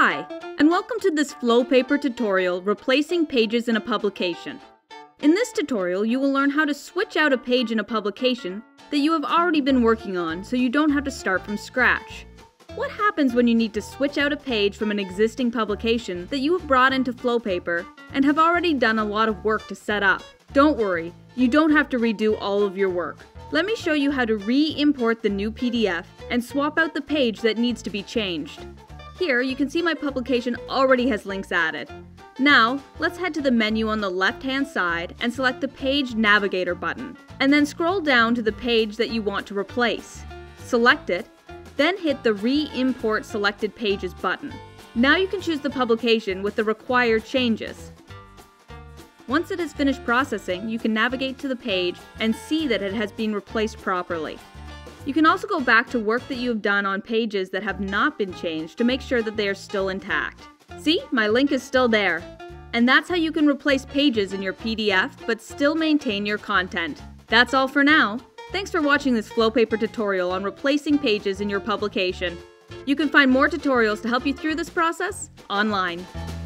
Hi, and welcome to this FlowPaper tutorial replacing pages in a publication. In this tutorial, you will learn how to switch out a page in a publication that you have already been working on so you don't have to start from scratch. What happens when you need to switch out a page from an existing publication that you have brought into FlowPaper and have already done a lot of work to set up? Don't worry, you don't have to redo all of your work. Let me show you how to re-import the new PDF and swap out the page that needs to be changed. Here, you can see my publication already has links added. Now, let's head to the menu on the left-hand side and select the Page Navigator button, and then scroll down to the page that you want to replace. Select it, then hit the Re-import Selected Pages button. Now you can choose the publication with the required changes. Once it has finished processing, you can navigate to the page and see that it has been replaced properly. You can also go back to work that you have done on pages that have not been changed to make sure that they are still intact. See, my link is still there. And that's how you can replace pages in your PDF but still maintain your content. That's all for now. Thanks for watching this FlowPaper tutorial on replacing pages in your publication. You can find more tutorials to help you through this process online.